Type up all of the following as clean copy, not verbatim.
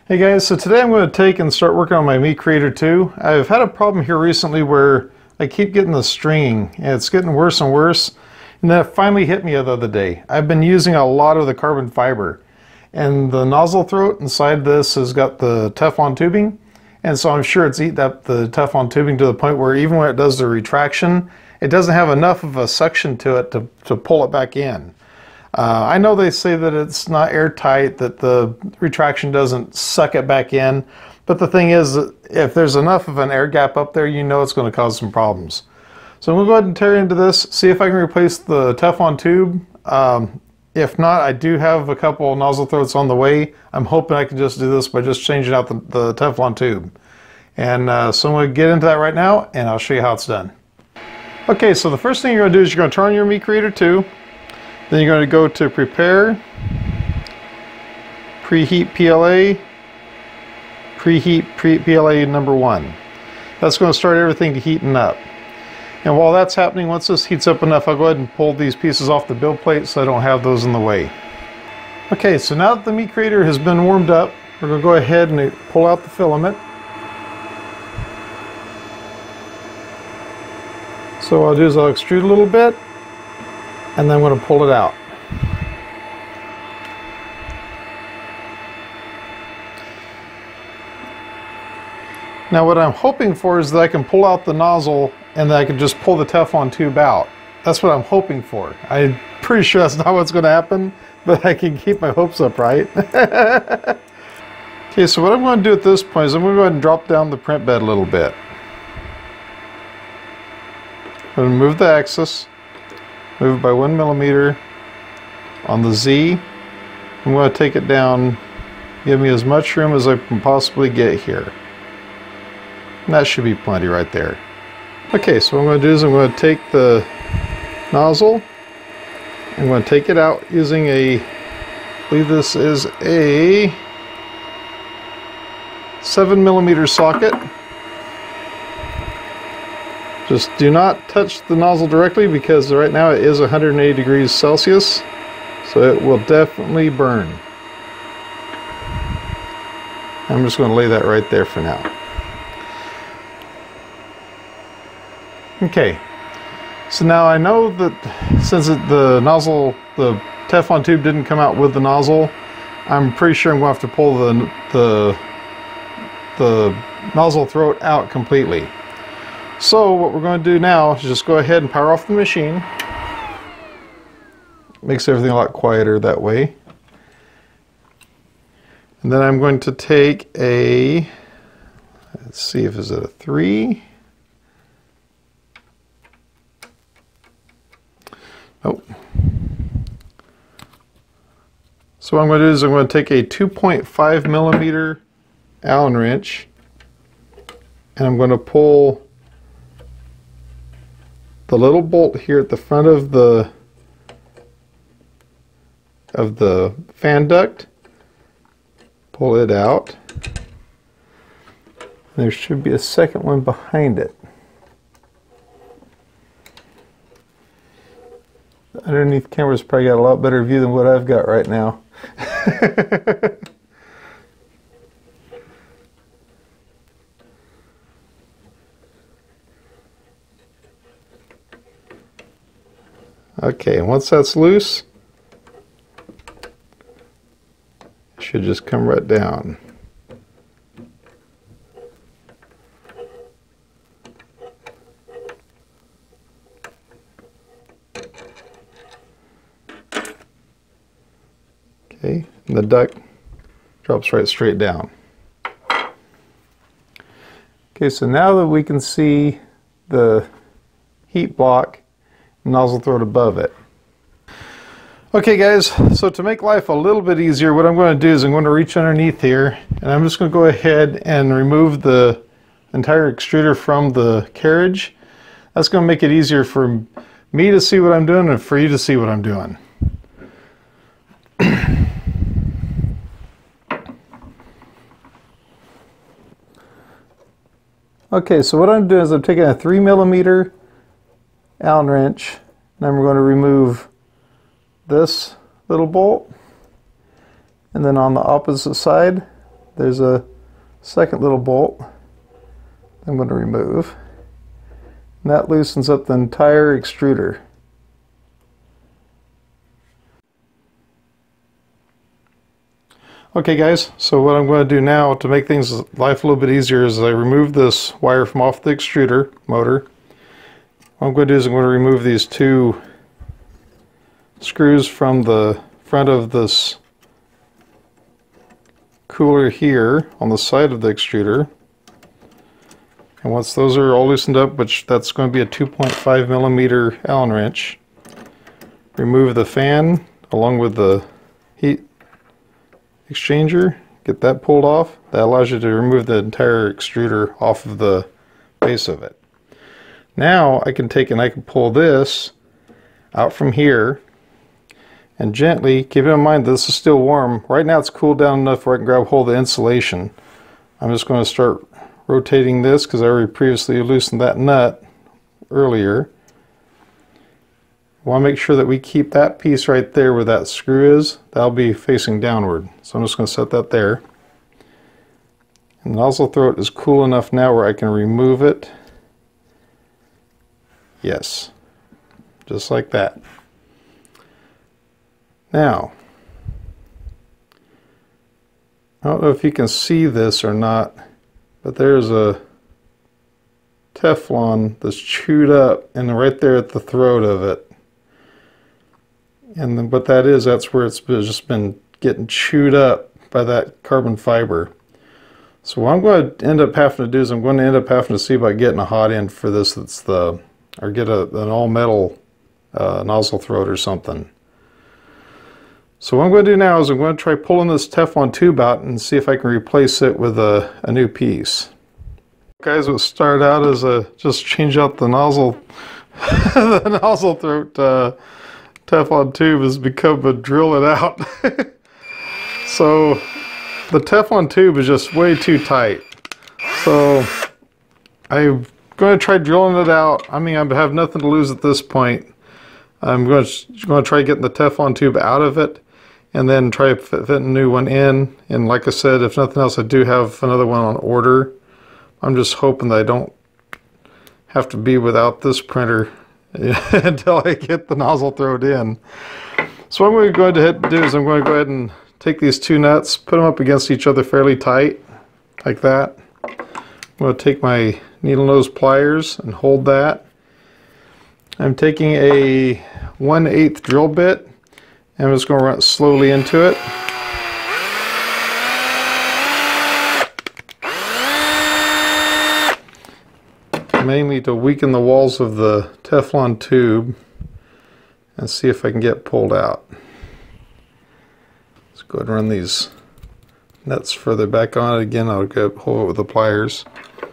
Hey guys, so today I'm going to take and start working on my MeCreator2. I've had a problem here recently where I keep getting the stringing and it's getting worse and worse, and that finally hit me the other day. I've been using a lot of the carbon fiber, and the nozzle throat inside this has got the Teflon tubing, and so I'm sure it's eaten up the Teflon tubing to the point where even when it does the retraction, it doesn't have enough of a suction to it to pull it back in. I know they say that it's not airtight, that the retraction doesn't suck it back in, but the thing is, if there's enough of an air gap up there, you know it's going to cause some problems. So I'm going to go ahead and tear into this, see if I can replace the Teflon tube. If not, I do have a couple nozzle throats on the way. I'm hoping I can just do this by just changing out the Teflon tube. And so I'm going to get into that right now, and I'll show you how it's done. Okay, so the first thing you're going to do is you're going to turn on your MeCreator2. Then you're going to go to Prepare, Preheat PLA, Preheat PLA number 1. That's going to start everything to heating up. And while that's happening, once this heats up enough, I'll go ahead and pull these pieces off the build plate so I don't have those in the way. Okay, so now that the MeCreator has been warmed up, we're going to go ahead and pull out the filament. So what I'll do is I'll extrude a little bit, and then I'm going to pull it out. Now what I'm hoping for is that I can pull out the nozzle and that I can just pull the Teflon tube out. That's what I'm hoping for. I'm pretty sure that's not what's going to happen, but I can keep my hopes up, right? Okay, so what I'm going to do at this point is I'm going to go ahead and drop down the print bed a little bit. I'm going to move the axis. Move it by 1 millimeter on the Z. I'm going to take it down, give me as much room as I can possibly get here. And that should be plenty right there. Okay, so what I'm going to do is I'm going to take the nozzle, I'm going to take it out using I believe this is a 7 millimeter socket. Just do not touch the nozzle directly because right now it is 180 degrees Celsius, so it will definitely burn. I'm just going to lay that right there for now. Okay, so now I know that since the Teflon tube didn't come out with the nozzle, I'm pretty sure I'm going to have to pull the nozzle throat out completely. So what we're going to do now is just go ahead and power off the machine. Makes everything a lot quieter that way. And then I'm going to take a, let's see if it's a 3. Nope. So what I'm going to do is I'm going to take a 2.5 millimeter Allen wrench and I'm going to pull the little bolt here at the front of the fan duct. Pull it out. There should be a second one behind it. The underneath camera's probably got a lot better view than what I've got right now. Okay, and once that's loose, it should just come right down. Okay, and the duct drops right straight down. Okay, so now that we can see the heat block nozzle throat above it. Okay guys, so to make life a little bit easier, what I'm going to do is I'm going to reach underneath here and I'm just going to go ahead and remove the entire extruder from the carriage. That's going to make it easier for me to see what I'm doing and for you to see what I'm doing. Okay, so what I'm doing is I'm taking a 3 millimeter Allen wrench and I'm going to remove this little bolt, and then on the opposite side there's a second little bolt I'm going to remove. And that loosens up the entire extruder. Okay guys, so what I'm going to do now to make things life a little bit easier is I remove this wire from off the extruder motor. What I'm going to do is I'm going to remove these two screws from the front of this cooler here on the side of the extruder. And once those are all loosened up, which that's going to be a 2.5 millimeter Allen wrench, remove the fan along with the heat exchanger, get that pulled off. That allows you to remove the entire extruder off of the base of it. Now I can take and I can pull this out from here and gently, keep in mind this is still warm. Right now it's cooled down enough where I can grab hold of the insulation. I'm just going to start rotating this because I already previously loosened that nut earlier. I want to make sure that we keep that piece right there where that screw is. That'll be facing downward. So I'm just going to set that there. And the nozzle throat is cool enough now where I can remove it. Yes, just like that. Now, I don't know if you can see this or not, but there's a Teflon that's chewed up and right there at the throat of it. And then what that is, that's where it's just been getting chewed up by that carbon fiber. So what I'm going to end up having to do is I'm going to end up having to see about getting a hot end for this or get an all metal nozzle throat or something. So what I'm going to do now is I'm going to try pulling this Teflon tube out and see if I can replace it with a new piece. Guys, what started out as just change out the nozzle, the nozzle throat Teflon tube has become a drill it out. So the Teflon tube is just way too tight. So I'm going to try drilling it out. I mean, I have nothing to lose at this point. I'm going to try getting the Teflon tube out of it and then try to fit a new one in. And like I said, if nothing else, I do have another one on order. I'm just hoping that I don't have to be without this printer until I get the nozzle throat in. So what I'm going to go ahead and do is I'm going to go ahead and take these two nuts, put them up against each other fairly tight, like that. I'm going to take my needle nose pliers and hold that. I'm taking a 1/8 drill bit and I'm just going to run it slowly into it. Mainly to weaken the walls of the Teflon tube and see if I can get pulled out. Let's go ahead and run these nuts further back on it again. I'll go hold it with the pliers.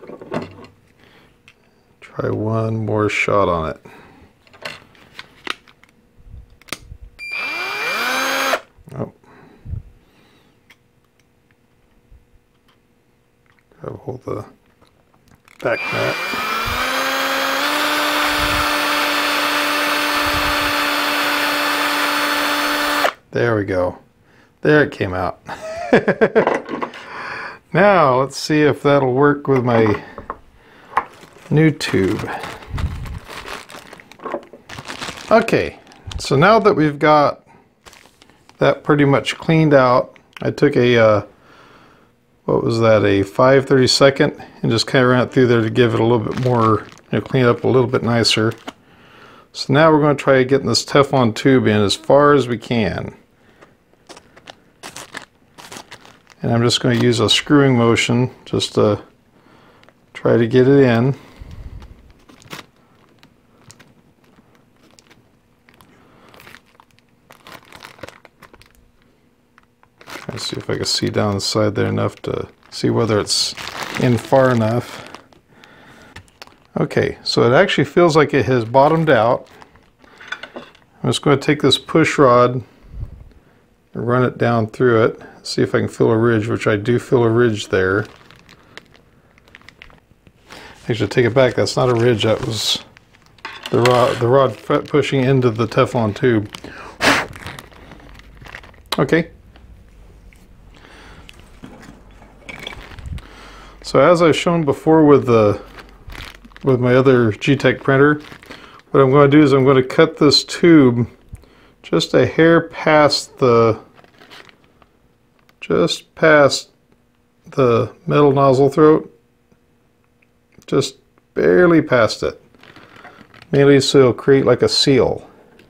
Try one more shot on it. Oh. Grab hold the back nut. There we go. There it came out. Now let's see if that'll work with my new tube. Okay, so now that we've got that pretty much cleaned out, I took a what was that, a 5/32 and just kind of ran it through there to give it a little bit more, clean it up a little bit nicer. So now we're going to try getting this Teflon tube in as far as we can. And I'm just going to use a screwing motion just to try to get it in. Let's see if I can see down the side there enough to see whether it's in far enough. Okay, so it actually feels like it has bottomed out. I'm just going to take this push rod and run it down through it. See if I can feel a ridge, which I do feel a ridge there. Actually, take it back. That's not a ridge. That was the rod pushing into the Teflon tube. Okay. So as I've shown before with my other G-Tech printer, what I'm going to do is I'm going to cut this tube just a hair past the metal nozzle throat, just barely past it, mainly so it'll create like a seal.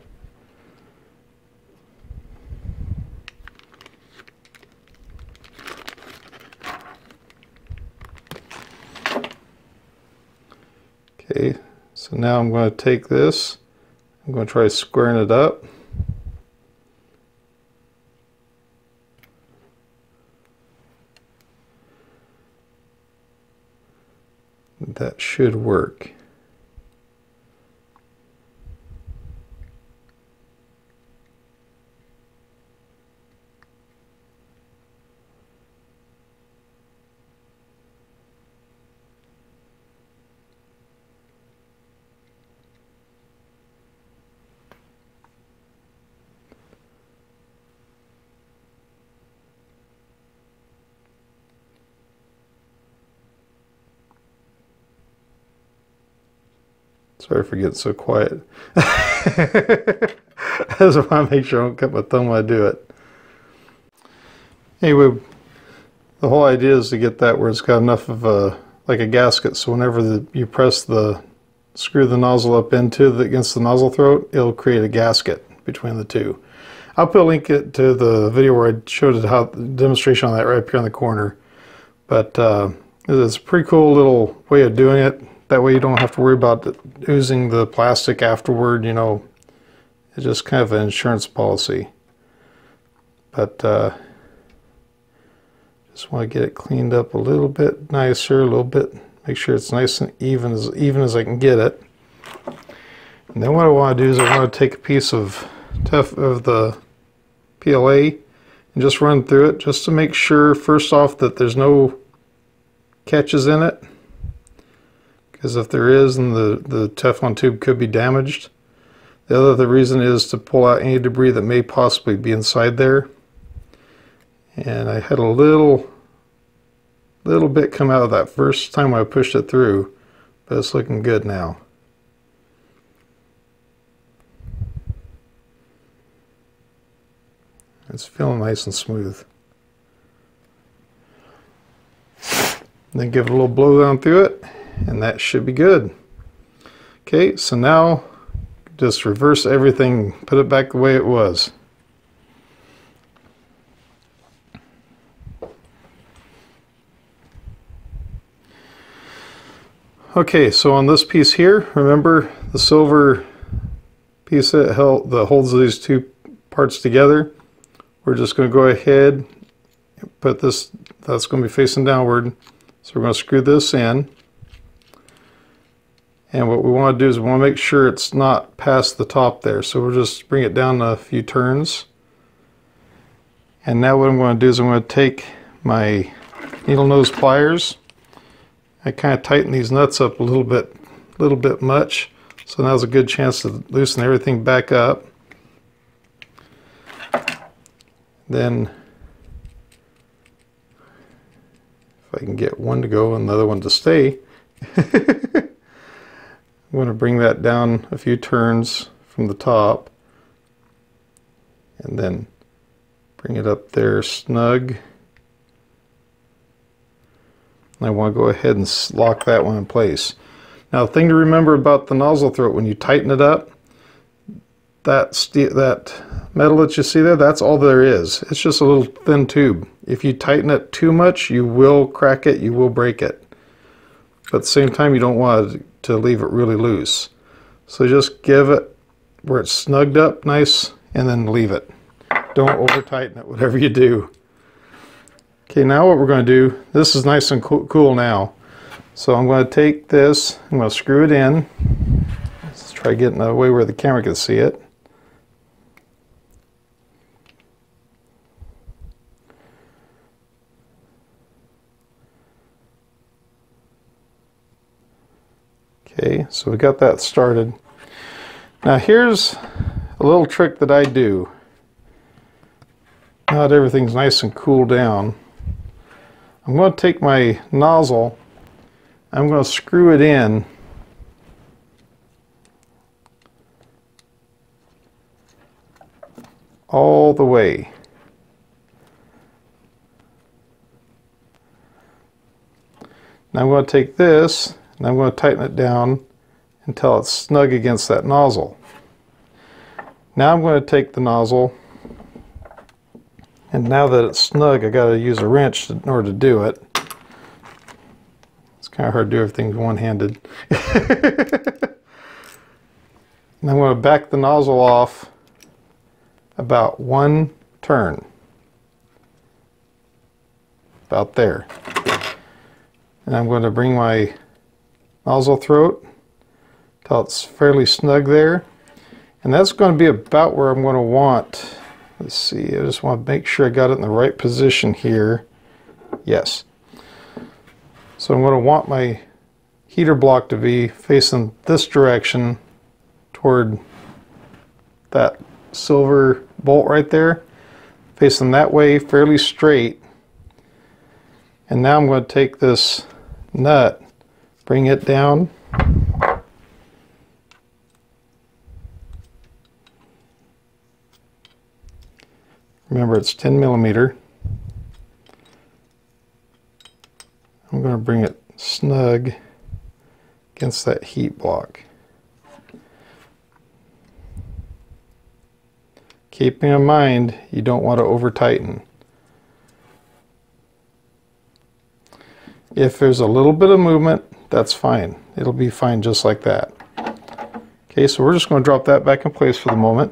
Okay, so now I'm going to take this, I'm going to try squaring it up. That should work. Sorry for getting so quiet. I just want to make sure I don't cut my thumb when I do it. Anyway, the whole idea is to get that where it's got enough of like a gasket, so whenever you press screw the nozzle up against the nozzle throat, it'll create a gasket between the two. I'll put a link to the video where I showed it, how the demonstration on that right up here in the corner. But it's a pretty cool little way of doing it. That way you don't have to worry about oozing the plastic afterward, you know. It's just kind of an insurance policy. But just want to get it cleaned up a little bit nicer, a little bit, make sure it's nice and even as I can get it. And then what I want to do is I want to take a piece of the PLA and just run through it just to make sure, first off, that there's no catches in it. Because if there is, then the Teflon tube could be damaged. The other reason is to pull out any debris that may possibly be inside there. And I had a little bit come out of that first time I pushed it through, but it's looking good now. It's feeling nice and smooth. And then give it a little blow down through it, and that should be good. Okay, so now just reverse everything, put it back the way it was. Okay, so on this piece here, remember the silver piece that holds these two parts together? We're just going to go ahead and put this, that's going to be facing downward. So we're going to screw this in. And what we want to do is we want to make sure it's not past the top there. So we'll just bring it down a few turns. And now what I'm going to do is I'm going to take my needle nose pliers. I kind of tighten these nuts up a little bit much. So now's a good chance to loosen everything back up. Then if I can get one to go and the other one to stay, I'm going to bring that down a few turns from the top and then bring it up there snug. And I want to go ahead and lock that one in place. Now, the thing to remember about the nozzle throat, when you tighten it up, that metal that you see there, that's all there is. It's just a little thin tube. If you tighten it too much, you will crack it, you will break it. But at the same time, you don't want to leave it really loose. So just give it where it's snugged up nice and then leave it. Don't over tighten it, whatever you do. Okay, now what we're going to do, this is nice and cool now. So I'm going to take this, I'm going to screw it in. Let's try getting it away where the camera can see it. Okay, so we got that started. Now here's a little trick that I do. Now that everything's nice and cooled down, I'm going to take my nozzle, I'm going to screw it in all the way. Now I'm going to take this and I'm going to tighten it down until it's snug against that nozzle. Now I'm going to take the nozzle, and now that it's snug, I got to use a wrench in order to do it. It's kind of hard to do everything one-handed. And I'm going to back the nozzle off about one turn. About there. And I'm going to bring my nozzle throat till it's fairly snug there. And that's going to be about where I'm going to want, let's see, I just want to make sure I got it in the right position here. Yes. So I'm going to want my heater block to be facing this direction toward that silver bolt right there. Facing that way, fairly straight. And now I'm going to take this nut, bring it down. Remember, it's 10 millimeter. I'm going to bring it snug against that heat block. Keeping in mind, you don't want to over tighten. If there's a little bit of movement, that's fine. It'll be fine just like that. Okay, so we're just going to drop that back in place for the moment.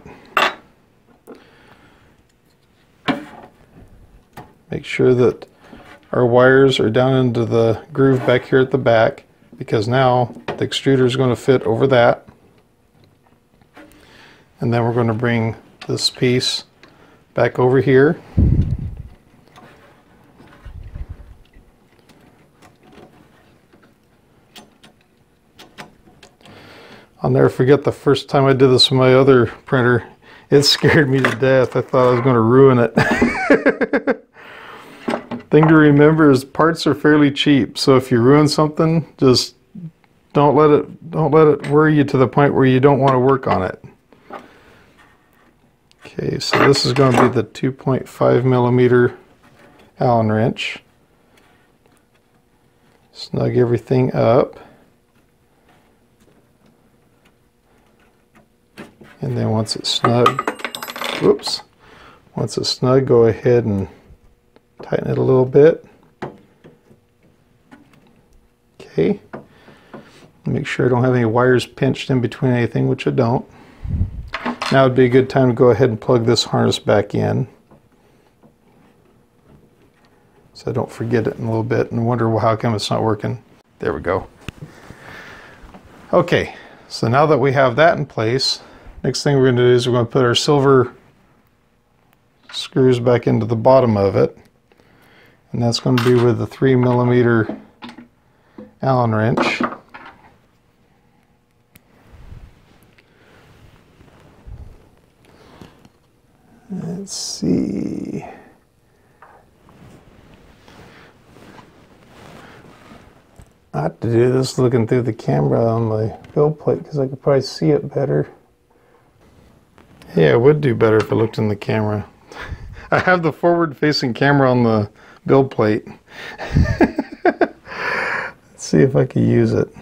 Make sure that our wires are down into the groove back here at the back, because now the extruder is going to fit over that. And then we're going to bring this piece back over here. I'll never forget the first time I did this with my other printer. It scared me to death. I thought I was going to ruin it. Thing to remember is parts are fairly cheap, so if you ruin something, just don't let it worry you to the point where you don't want to work on it. Okay, so this is going to be the 2.5 millimeter Allen wrench. Snug everything up. And then once it's snug, whoops, once it's snug, go ahead and tighten it a little bit. Okay. Make sure I don't have any wires pinched in between anything, which I don't. Now would be a good time to go ahead and plug this harness back in, so I don't forget it in a little bit and wonder, well, how come it's not working. There we go. Okay, so now that we have that in place, next thing we're going to do is we're going to put our silver screws back into the bottom of it. And that's going to be with the 3 millimeter Allen wrench. Let's see. I have to do this looking through the camera on my build plate because I could probably see it better. Yeah, it would do better if I looked in the camera. I have the forward-facing camera on the build plate. Let's see if I can use it.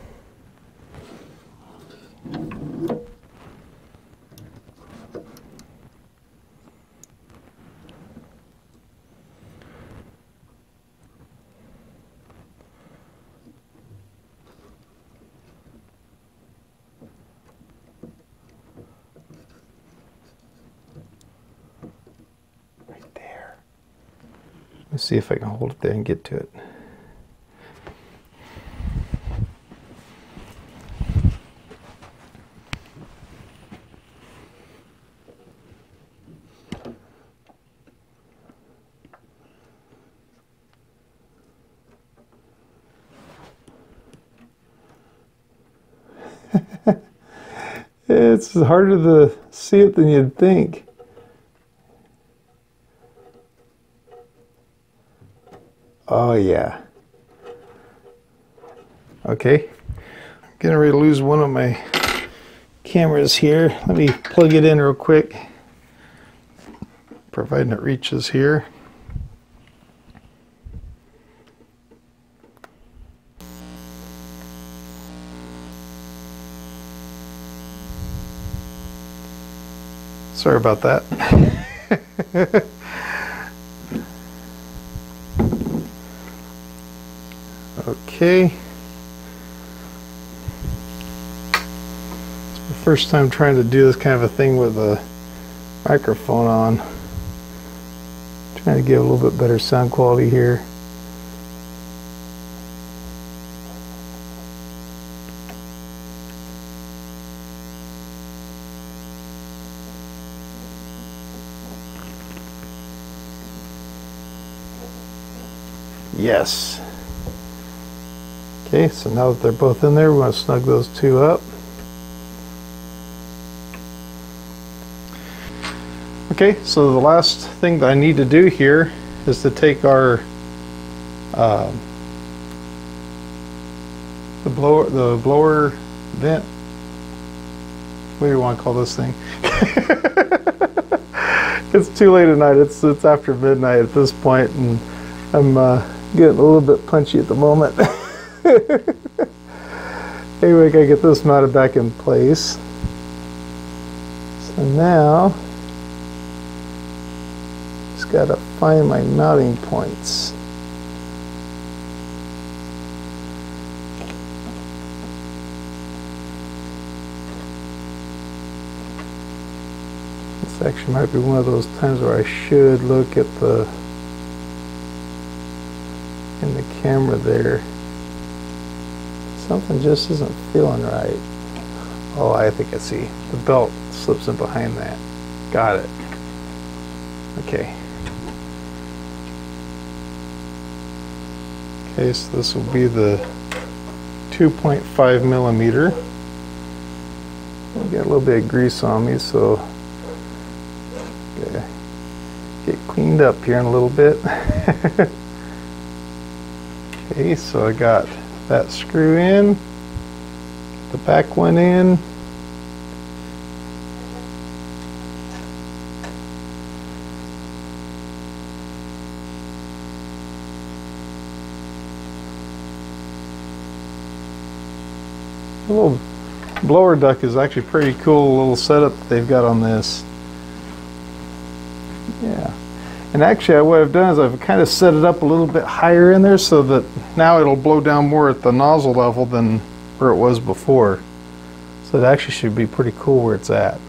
Let's see if I can hold it there and get to it. It's harder to see it than you'd think. Oh yeah. Okay. I'm getting ready to lose one of my cameras here. Let me plug it in real quick, providing it reaches here. Sorry about that. Okay. It's my first time trying to do this kind of a thing with a microphone on. Trying to get a little bit better sound quality here. Yes. Okay, so now that they're both in there, we want to snug those two up. Okay, so the last thing that I need to do here is to take our the blower vent. What do you want to call this thing? It's too late at night. It's after midnight at this point, and I'm getting a little bit punchy at the moment. Anyway, I gotta get this mounted back in place. So now, just gotta find my mounting points. This actually might be one of those times where I should look at in the camera there. Something just isn't feeling right. Oh, I think I see. The belt slips in behind that. Got it. Okay. Okay, so this will be the 2.5 millimeter. I got a little bit of grease on me, so gotta get cleaned up here in a little bit. Okay, so I got that screw in, the back one in, the little blower duct is actually pretty cool little setup that they've got on this. Yeah. And actually what I've done is I've kind of set it up a little bit higher in there so that now it'll blow down more at the nozzle level than where it was before. So it actually should be pretty cool where it's at.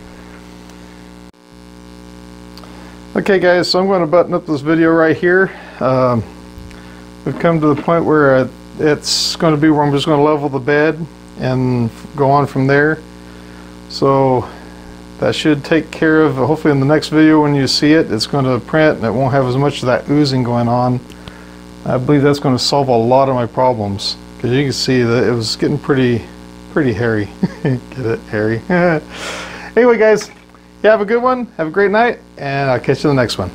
Okay guys, so I'm going to button up this video right here. We've come to the point where it's going to be where I'm just going to level the bed and go on from there. So that should take care of, hopefully in the next video when you see it, it's going to print and it won't have as much of that oozing going on. I believe that's going to solve a lot of my problems, because you can see that it was getting pretty hairy. Get it? Hairy. Anyway guys, you have a good one, have a great night, and I'll catch you in the next one.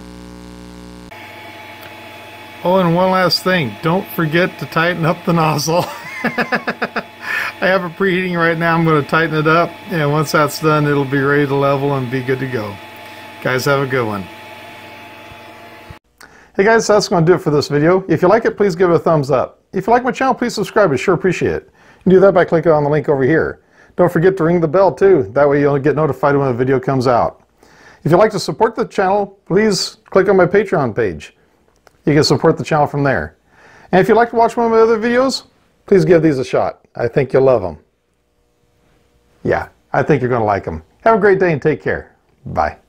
Oh, and one last thing, don't forget to tighten up the nozzle. I have it preheating right now. I'm going to tighten it up, and once that's done, it'll be ready to level and be good to go. Guys, have a good one. Hey guys, that's going to do it for this video. If you like it, please give it a thumbs up. If you like my channel, please subscribe. I sure appreciate it. You can do that by clicking on the link over here. Don't forget to ring the bell too. That way you'll get notified when a video comes out. If you'd like to support the channel, please click on my Patreon page. You can support the channel from there. And if you'd like to watch one of my other videos, please give these a shot. I think you'll love them. Yeah, I think you're going to like them. Have a great day and take care. Bye.